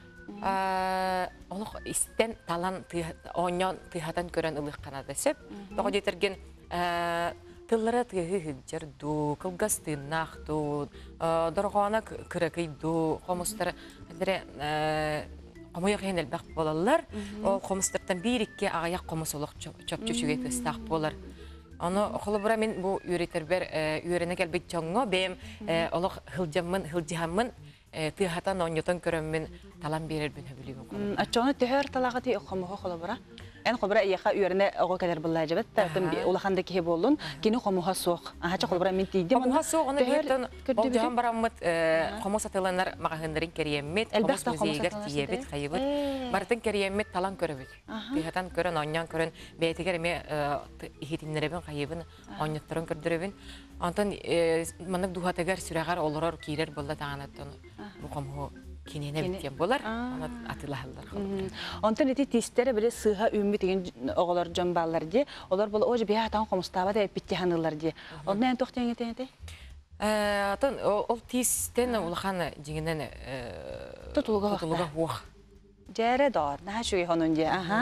Speaker 7: Олох истен талан оньон тыйхатан көрөн ылык канада сеп. Тога жетерген тыллары тыйхы хыджырду, кылгастыннахту, доргона кыракыйду, комустар дре комуя хенел бак болалар. Ол комустардан бирикке аяк комусулук чөпчүчүгө кыстак болар. Аны холобра мен бу үйрөтербер үйрөнө келбек жоңго бем олох хылжаммын тыйхатан оньотон көрөммүн талан берер бүнө билигин.
Speaker 1: Ачоны төһөр талагаты комого холобра. Эн хобра яха үйрөнө ого келер булла жабат. Тартым улаханда ки болун, кини комого сок. Ача холобра мен тийдим.
Speaker 7: Комого сок аны бертен бол жан бараммыт комо сатыланар магагындырын кериеммет, комос музейгер тиебит, кайыбыт. Бартын кериеммет талан көрөбүт. Тыйхатан көрөн, оньян көрөн, бетигер эме ихитиннеребин кайыбын, оньоттөрөн көрдөрөбүн. Антон манык духатагар сүрәгәр олорор кирер булда тагынаттан бу комого кинене биттен болар, аны атылалар.
Speaker 1: Антон эти тистере биле сыга үмү деген оголор жомбаллар ди, олар бул ожи бия тан комустаба да битти ханылар ди. Ондан токтен этенте?
Speaker 7: Атын ол тистен улхан жигинен
Speaker 1: тутулга
Speaker 7: вак.
Speaker 1: Жере дор, нахшуй хонун ди.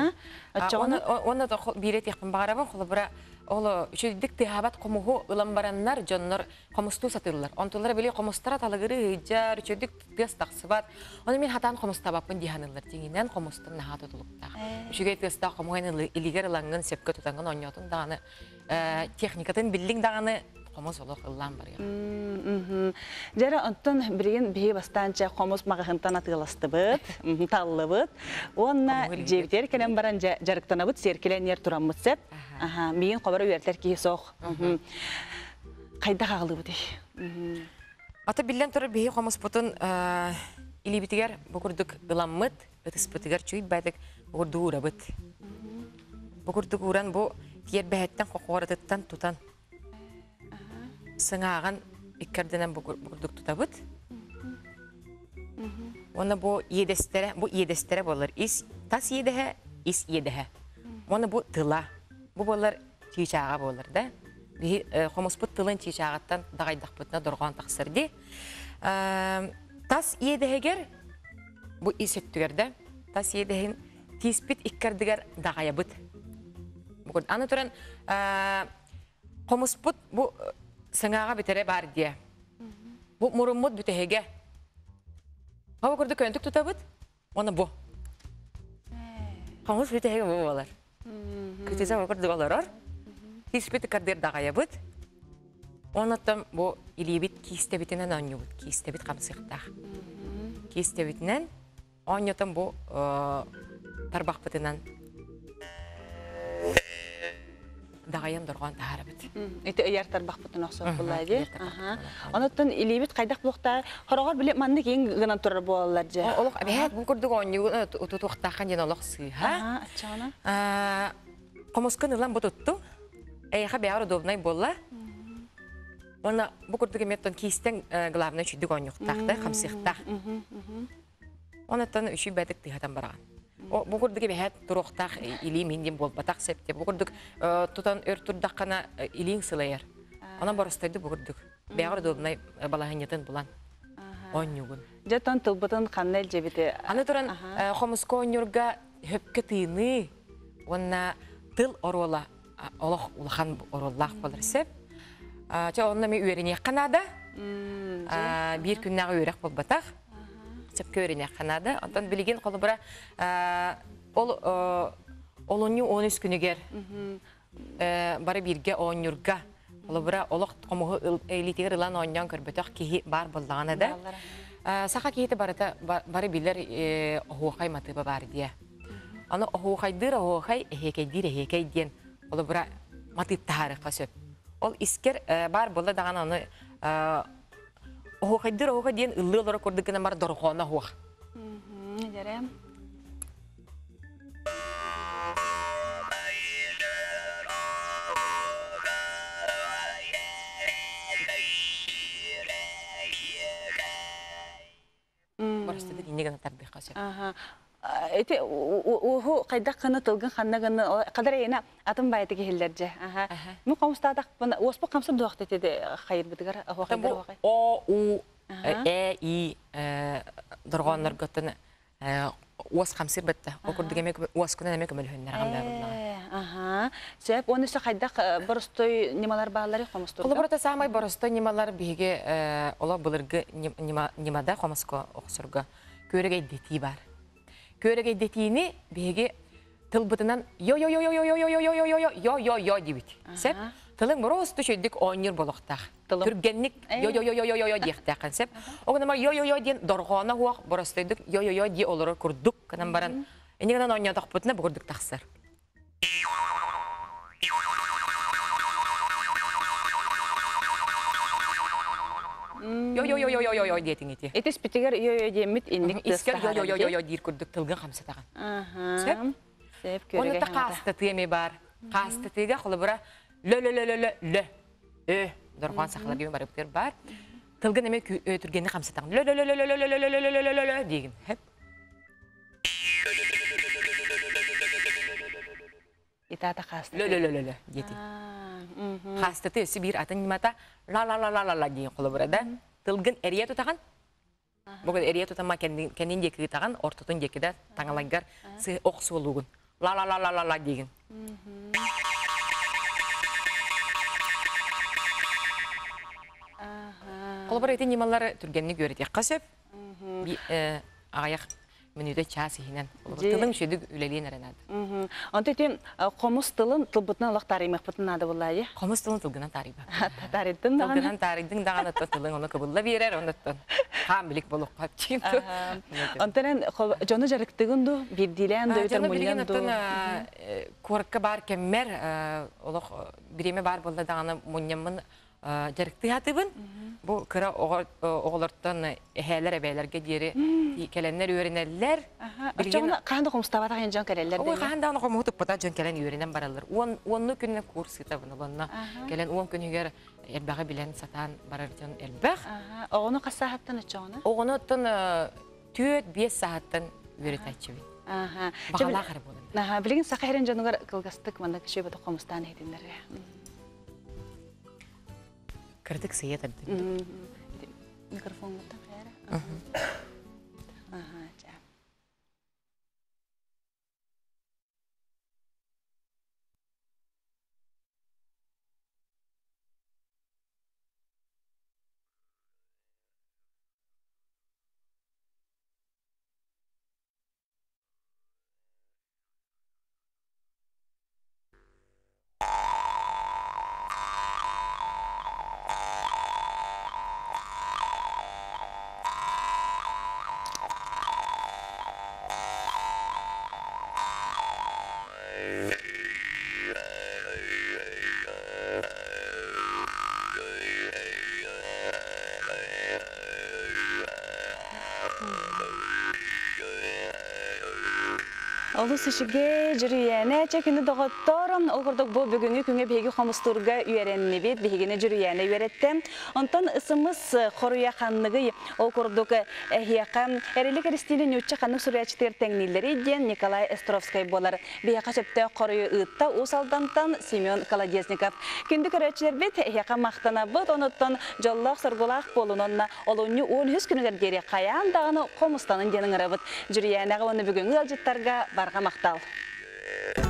Speaker 7: Оны да бирет якын барабын, холбара ол үчүдүк тыхабат комуху ыламбараннар жоннор комусту сатылар. Онтулар биле комустара талагыры жар үчүдүк тыс таксыбат. Оны мен хатан комустабаппын диханылар дегенен комустун наха тутулукта. Үчүгө тыста комуганы илигер лангын сепкө тутанган оньотун даганы техникатын биллиң даганы комус олох ыллан бар я.
Speaker 1: Жара онтон бирген бии бастанча комус магахынтан атыластыбыт, таллыбыт. Онна жебитер келен баран жарыктанабыт, серкеленер тураммыт сеп. Миин кобара үйертер ки сох. Кайда калыбыт.
Speaker 7: Ата биллен турар бии комус бутун илибитигер букурдук ыламмыт, ытыспытыгер чуй бадык букурду урабыт. Букурдук уран бу тиер бәһәттән кокоратыттан тутан. Сыңаган иккерденен букурдук тутабыт. Оны бу едестере болар. Тас едеһе, ис едеһе. Оны бу тыла. Бу болар чичага болар да. Би хомоспут тылын чичагаттан дагайдакпытна дорган таксырды. Тас едеһегер бу исеттүгер да. Тас едеһин тиспит иккердигер дагаябыт. Бу аны туран хомоспут бу сыңаға битере бар дие. Бу муруммут бүтеһеге. Бу көрдү көндүк тутабыт. Оны бу. Хомус бүтеһеге бу болар. Күтезе көрдү болар. Тиспит кардер дагаябыт. Онотан бу илибит кистебитинен оньюбут. Кистебит камсыктах. Кистебитинен оньотан бу тарбакпытынан дагаян дорган таарабыт.
Speaker 1: Эти ыяртар бакпытын оксоп булайды. Онотон илибит кайдак блокта хорогор биле манды кийин гынан турар болалар же.
Speaker 7: Олох бет бу көрдүк онью тутуктакан жена олох сыйха.
Speaker 1: Ачана.
Speaker 7: Комускан ылан бутутту. Эйха беар удобнай болла. Она бу көрдүк меттон кистен главный чүдүк оньюктакта, камсыктак. Онотон үшү бетик тыхатан барган. Бу курдук бехет туруктак илим индим болбатак септе. Бу курдук тутан өртүрдаккана илин сылайар. Она барыстайды бу курдук. Бягыр добнай балаһаньятын булан. Оннюгун.
Speaker 1: Жаттан тылбытын каннел жебите.
Speaker 7: Аны туран хомуско оннюрга хөпкө тыйны. Онна тыл орола олох улахан ороллах болар сеп. Ча онна ми үйрене канада. Бир күннәгә үйрәк болбатак. Сеп көренә канада. Антан билеген колы бара ол олоню 13 күнегер. Бары бирге оннюрга. Колы бара олох комугы элитер лан оннан көрбөтөк ки бар буллаганы да. Саха кийте бары билер хуакай маты бар дия. Аны хуакайдыр хуакай хекейдир хекейден. Колы бара маты тарихка сөп. Ол искер бар булда даган аны хуакайдыр хуакайден ыллылар көрдүкенә бар доргона хуак.
Speaker 1: Жарем.
Speaker 7: Барыстыды инеген тарбиха сөп.
Speaker 1: Эти уху кайда кына тылгын ханнагын кадар яна атын байты кехилдерже. Му комстадак оспо камсып дуакты теде хайыр битгар ахвакайдар вакай.
Speaker 7: О у и доргоннар готтын ос камсыр битте. Окурдыгеме ос күнә неме көмөл хөннәр гамда.
Speaker 1: Сөп оны сө кайда боростой немалар баалары комстор.
Speaker 7: Колоборта самай боростой немалар биге ола булыргы немада комско оксурга көрөгө дети бар. Көрөгө детини биге тылбытынан yo дибит. Сеп тылың боросты шөйдик оннер болохтак. Түргенник yo диктакан сеп. Огына бар yo ден доргона хуак боростойдук yo ди олорор курдук канан баран. Энигенен оннятак бутна бугурдук таксыр. Yo детиңити.
Speaker 1: Этес питигер yo демит инник
Speaker 7: искер yo дир курдук тылгын камсатаган. Сеп.
Speaker 1: Сеп көрөгө.
Speaker 7: Оны та касты теме бар. Касты теге кылы бара лө доргон сахлар gibi барыптыр бар. Тылгын эме өтүргенди камсатаган. Лө деген. Хеп.
Speaker 1: Итата касты.
Speaker 7: Лө дети. Касты те сибир атын нимата ла деген кылы бара да. Тылгын эрия тутаган. Бүгін эрия тутама кенин деки таган, ортотун декиде таңалагар сы оксулугун. Ла деген. Колбар эти немалары түргенни көрөт. Касып аяк мүнүдө часы хинен. Тылың шөдүк үлелен аренады.
Speaker 1: Анты тем комус тылын тылбытына алак тарыймак бутунады булай.
Speaker 7: Комус тылын тылгынан тарыйба.
Speaker 1: Тарыйдын да.
Speaker 7: Тылгынан тарыйдың даганы тылың оны кыбылла берер, ондаттан. Кам билик болуп капчын.
Speaker 1: Антенен жону жарыктыгынду, бирдилен дөйтөр мулянду.
Speaker 7: Коркка бар кеммер, олох биреме бар болда даганы муньямын жарыкты хатыбын. Бу кыра оголорттан эхелер эбелерге дери келеннер үйренелер.
Speaker 1: Билген кандай комстабата ген жон келелер
Speaker 7: деп. Ой, кандай комутуп бата жон келен үйренен баралар. 10 күнне курс китабын олонна. Келен 10 күнүгер элбага билен сатан барар жон элбак.
Speaker 1: Огону кас сааттан ачоны?
Speaker 7: Огонуттан 4-5 сааттан үйретачыбын. Багала кары болон.
Speaker 1: Билген сакайрен жонугар кылгастык манда киши бата комстан этиндер.
Speaker 7: Кырдык сыйет ады.
Speaker 1: Микрофон мыта кайра. Олус işige jürüyene çekindi doğuttorun okurduk bu bugünkü küngü begi xomusturga üyerenni bit behigine jürüyene üyerettem. Ondan ısımız xoruya xanlığı okurduk hiyaqam erilik eristili nüççe xanlık suryaçtır tengnilleri den Nikolay Estrovskay bolar. Beha çepte xoruyu ıtta usaldantan Semyon Kolodeznikov. Kündük öğretçiler bit hiyaqam maqtana bit onuttan jallaq sorgulaq bolunonna olunyu 10 günüger deri qayan dağını xomustanın denin arabıt. Jürüyene onu bugünkü alcıttarga barga maqtal.